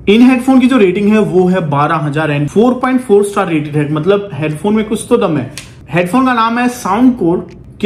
इन headphone की जो rating है वो है 12,000 एंड 4.4 स्टार रेटेड है। मतलब हेडफोन में कुछ तो दम है। हेडफोन का नाम है साउंडकोर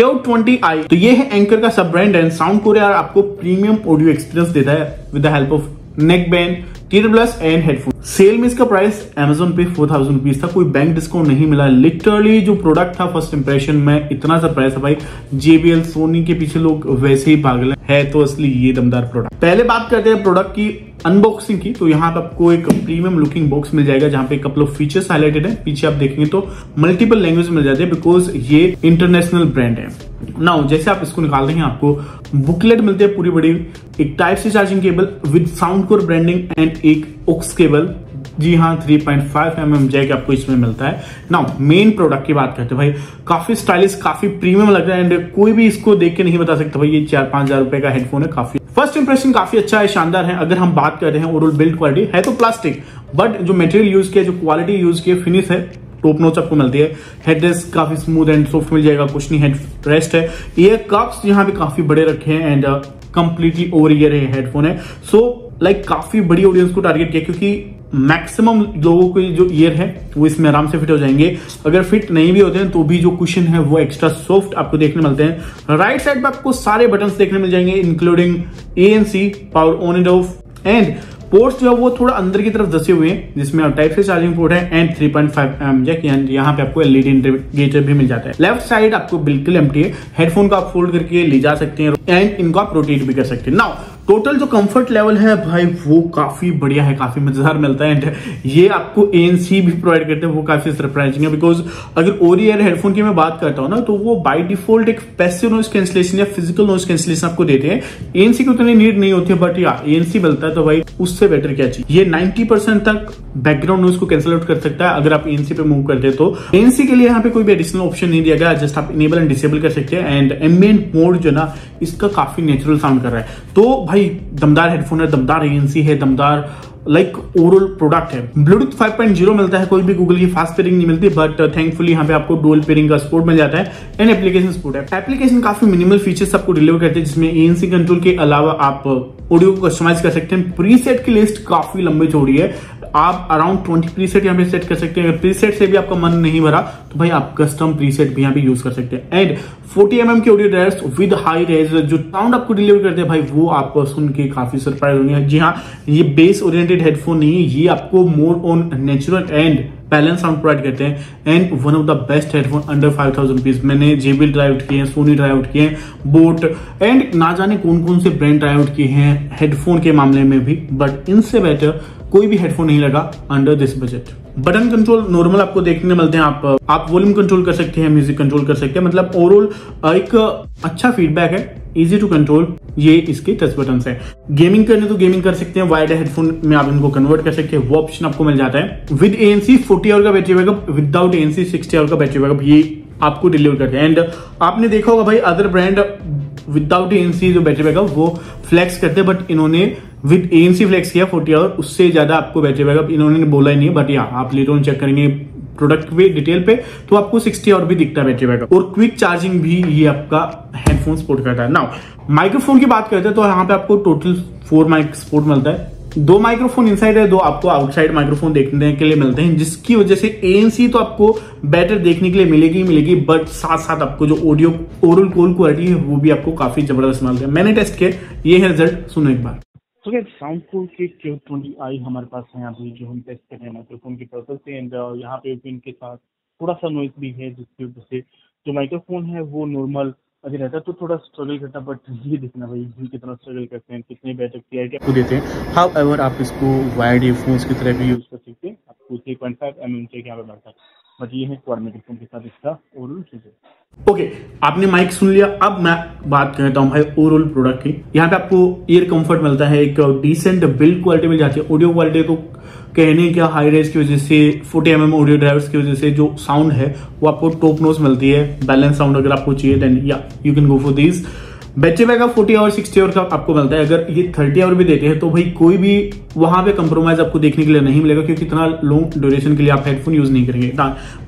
Q20i। तो ये है एंकर का सब ब्रांड एंड साउंडकोर यार आपको प्रीमियम ऑडियो एक्सपीरियंस देता है with the help of neckband, tier plus and headphone. Sale में इसका प्राइस Amazon पे 4,000 रुपीज था। कोई बैंक डिस्काउंट नहीं मिला। लिटरली जो प्रोडक्ट था फर्स्ट इंप्रेशन में इतना सरप्राइज था भाई। JBL सोनी के पीछे लोग वैसे ही पागल है तो असली ये दमदार प्रोडक्ट। पहले बात करते हैं प्रोडक्ट की अनबॉक्सिंग की। तो यहाँ पे आपको एक प्रीमियम लुकिंग बॉक्स मिल जाएगा जहां पे कपल ऑफ फीचर्स हाईलाइटेड है। पीछे आप देखेंगे तो मल्टीपल लैंग्वेज मिल जाते हैं बिकॉज ये इंटरनेशनल ब्रांड है। नाउ जैसे आप इसको निकाल देंगे आपको बुकलेट मिलती है पूरी बड़ी, एक type C charging cable with Soundcore branding and एक ऑक्स केबल। जी हाँ 3.5 mm जैक आपको इसमें मिलता है। नाउ मेन प्रोडक्ट की बात करते हैं भाई, काफी स्टाइलिश काफी प्रीमियम लग रहा है एंड कोई भी इसको देख के नहीं बता सकता भाई ये 4-5 हजार रुपए का हेडफोन है। काफी फर्स्ट इंप्रेशन काफी अच्छा है, शानदार है। अगर हम बात कर रहे हैं ओवरऑल बिल्ड क्वालिटी है तो प्लास्टिक, बट जो मटेरियल यूज किया, जो क्वालिटी यूज की, फिनिश है टॉप नॉच आपको मिलती है। हेडरेस्ट काफी स्मूथ एंड सॉफ्ट मिल जाएगा, कुछ नहीं हेड रेस्ट है। ये कप्स यहाँ पे काफी बड़े रखे हैं and completely over ear headphone है। सो लाइक काफी बड़ी ऑडियंस को टारगेट किया क्योंकि मैक्सिमम लोगों को जो ईयर है वो इसमें आराम से फिट हो जाएंगे। अगर फिट नहीं भी होते हैं तो भी जो कुशन है वो एक्स्ट्रा सॉफ्ट आपको देखने मिलते हैं। राइट साइड पे आपको सारे बटन्स देखने मिल जाएंगे including ANC, power on and off and ports जो है वो थोड़ा अंदर की तरफ धसे हुए हैं जिसमें टाइप से चार्जिंग पोर्ट है एंड 3.5 mm जैक। यहाँ पे आपको LED इंडिकेटर भी मिल जाता है। लेफ्ट साइड आपको बिल्कुल एम्प्टी है। हेडफोन को आप फोल्ड करके ले जा सकते हैं एंड इनको आप रोटेट भी कर सकते हैं। नाउ टोटल जो कंफर्ट लेवल है भाई वो काफी बढ़िया है, काफी मजेदार मिलता है एंड ये आपको ANC भी प्रोवाइड करते हैं। वो काफी सरप्राइजिंग है बिकॉज अगर ओवर ईयर हेडफोन की मैं बात करता हूँ ना तो वो बाय डिफॉल्ट एक पैसिव नॉइज कैंसिलेशन या फिजिकल नॉइज कैंसिलेशन आपको देते हैं। ANC की उतनी नीड नहीं होती है बट या ANC मिलता है तो भाई उससे बेटर क्या चाहिए। ये 90% तक बैकग्राउंड नॉइज को कैंसिल आउट कर सकता है अगर आप ANC पे मूव करते हैं तो। ANC के लिए यहाँ पे कोई भी एडिशनल ऑप्शन नहीं दिया गया, जस्ट आप इनेबल एंड डिसेबल कर सकते हैं एंड एम्बिएंट मोड जो ना इसका काफी नेचुरल साउंड कर रहा है। तो भाई दमदार हेडफोन है, दमदार ANC है, दमदार लाइक ओवरऑल प्रोडक्ट है। ब्लूटूथ 5.0 मिलता है, कोई भी गूगल की फास्ट पेयरिंग नहीं मिलती बट थैंकफुली यहाँ पे आपको डुअल पेयरिंग का सपोर्ट मिल जाता है एंड एप्लीकेशन सपोर्ट है। एप्लीकेशन काफी मिनिमल फीचर्स आपको डिलीवर करते हैं जिसमें ANC कंट्रोल के अलावा आप ऑडियो को कस्टमाइज कर सकते हैं। प्रीसेट की लिस्ट काफी लंबी चौड़ी है, आप अराउंड 20 प्रीसेट यहाँ पे सेट कर सकते हैं। अगर प्रीसेट से भी आपका मन नहीं भरा तो भाई आप कस्टम प्रीसेट भी यहाँ पे यूज कर सकते हैं एंड 40 mm के audio drivers with high res जो साउंड आपको डिलीवर करते हैं भाई वो आपको सुन के काफी सरप्राइज होंगे। जी हाँ ये बेस ओरिएंटेड हेडफोन नहीं है, ये आपको more on natural and balance sound provide करते हैं and one of the best headphone under 5,000 rupees. मैंने JBL ट्राई आउट किए हैं, सोनी ट्राई आउट किए हैं, बोट एंड ना जाने कौन कौन से ब्रांड ट्राई आउट किए हैं हेडफोन के मामले में भी, बट इनसे बेटर कोई भी हेडफोन नहीं लगा under this budget. Button control normal आपको देखने मिलते हैं, आप वॉल्यूम कंट्रोल कर सकते हैं, म्यूजिक कंट्रोल कर सकते हैं। मतलब ओवरऑल एक अच्छा फीडबैक है, इजी टू कंट्रोल ये इसके टच बटन है। गेमिंग करने तो गेमिंग कर सकते हैं, वायर्ड हेडफोन में आप इनको कन्वर्ट कर सकते हैं, वो ऑप्शन आपको मिल जाता है। विद ANC 40 आवर का battery backup, without ANC 60 hour का बैटरी बैकअप ये आपको डिलीवर करते हैं। एंड आपने देखा होगा भाई अदर ब्रांड विदाउट ANC जो बैटरी बैकअप वो फ्लेक्स करते हैं बट इन्होंने विद ANC फ्लेक्स किया 40 आवर, उससे ज्यादा आपको बैटरी बैकअप इन्होंने बोला ही नहीं। बट या आप लेटर ऑन चेक करेंगे प्रोडक्ट पे डिटेल पे तो आपको 60 आवर भी दिखता है बैटरी बैकअप और क्विक चार्जिंग भी ये आपका हेडफोन सपोर्ट करता है। नाउ माइक्रोफोन की बात करते हैं तो यहाँ पे आपको टोटल 4 माइक सपोर्ट मिलता है। 2 माइक्रोफोन इनसाइड है, 2 आपको आउटसाइड माइक्रोफोन देखने के लिए मिलते हैं जिसकी वजह से ANC तो आपको बेटर देखने के लिए मिलेगी बट साथ साथ आपको जो ऑडियो ओवरऑल कॉल क्वालिटी है वो भी आपको काफी जबरदस्त मिलता है। मैंने टेस्ट किया, ये है रिजल्ट, सुनो एक बार। तो क्या साउंडकोर के Q20i हमारे पास है यहाँ पे जो हम टेस्ट कर रहे हैं माइक्रोफोन की पर्पज से एंड यहाँ पे इनके साथ थोड़ा सा नॉइज भी है जिसकी वजह से जो माइक्रोफोन है वो नॉर्मल अगर रहता तो थोड़ा स्ट्रगल करता, बट ये देखना भाई कितना स्ट्रगल करते हैं, कितने बेटर क्लियरिटी आपको देते हैं। हाउएवर आप इसको वायर्ड ईयरफोन्स की तरह भी यूज कर सकते हैं, आपको 3.5 mm के यहाँ पे मिलता है बट ये है क्वाड माइक्रोफोन के साथ इसका ओवरऑल चीजें। ओके आपने माइक सुन लिया, अब मैं बात करता हूँ भाई ओवरऑल प्रोडक्ट की। यहाँ पे आपको ईयर कंफर्ट मिलता है, एक डिसेंट बिल्ड क्वालिटी मिल जाती है। ऑडियो क्वालिटी तो कहने क्या हाई रेज की वजह से 40 mm ऑडियो ड्राइवर्स की वजह से जो साउंड है वो आपको टॉप नॉच मिलती है। बैलेंस साउंड अगर आपको चाहिए then yeah you can go for this. Battery backup 40 hour 60 hour का आपको मिलता है। अगर ये 30 आवर भी देते हैं तो भाई कोई भी वहां पे कंप्रोमाइज आपको देखने के लिए नहीं मिलेगा क्योंकि इतना लॉन्ग ड्यूरेशन के लिए आप हेडफोन यूज नहीं करेंगे।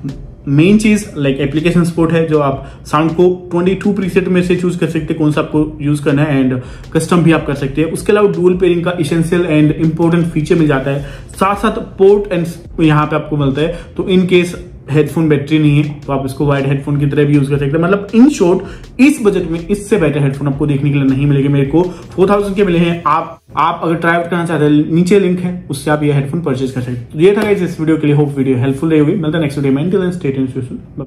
मेन चीज लाइक एप्लीकेशन सपोर्ट है, जो आप साउंड को 22 प्रीसेट में से चूज कर सकते हैं कौन सा आपको यूज करना है, एंड कस्टम भी आप कर सकते हैं। उसके अलावा डुअल पेयरिंग का इसेंशियल एंड इंपॉर्टेंट फीचर मिल जाता है, साथ साथ पोर्ट एंड यहाँ पे आपको मिलता है। तो इन केस हेडफोन बैटरी नहीं है तो आप इसको वायर्ड हेडफोन की तरह भी यूज कर सकते हैं। मतलब इन शॉर्ट इस बजट में इससे बेटर हेडफोन आपको देखने के लिए नहीं मिलेगा। मेरे को 4000 के मिले हैं। आप अगर ट्राई आउट करना चाहते हैं, नीचे लिंक है, उससे आप ये हेडफोन परचेज कर सकते हैं। तो ये था गाइस इस वीडियो के लिए। होप वीडियो हेल्पफुल रही होगी। मिलता है नेक्स्ट वीडियो में।